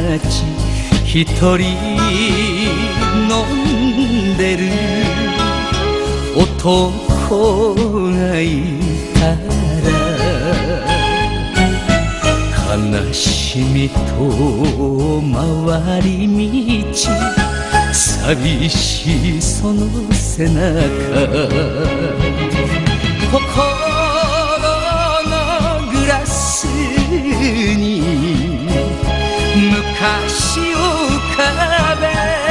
街一人飲んでる男がいたら悲しみと回り道寂しいその背中心のグラスに昔を浮かべ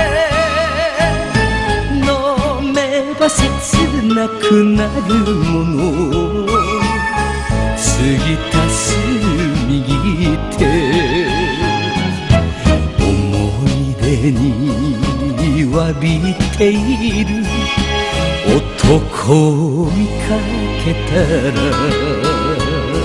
飲めば切なくなるもの継ぎ足す右手思い出に詫びている男を見かけたら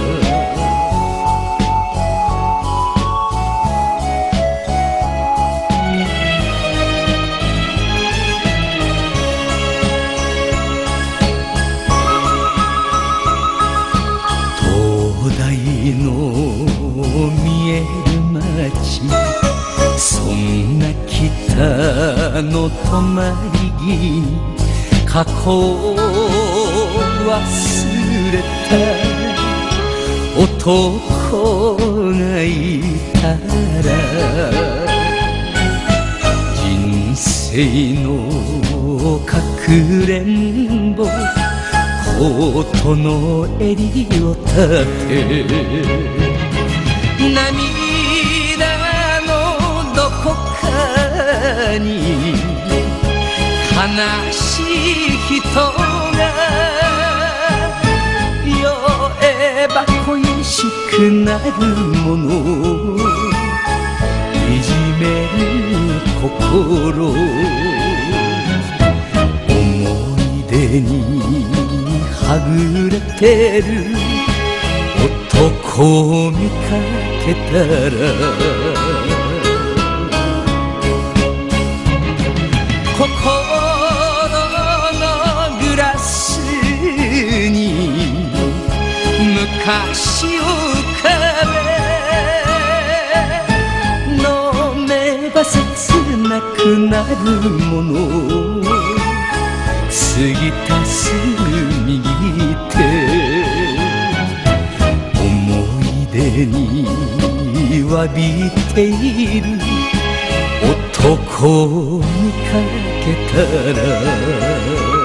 灯台の見える街そんな北の泊まり木に過去を忘れた男がいたら人生のかくれんぼコートの襟を立て涙のどこかに悲しい人が酔えば恋しくなるものいじめる心思い出にはぐれてる男を見かけたら心のグラスに昔を浮かべ飲めば切なくなるもの継ぎ足す右手思い出に詫びている男を見かけたら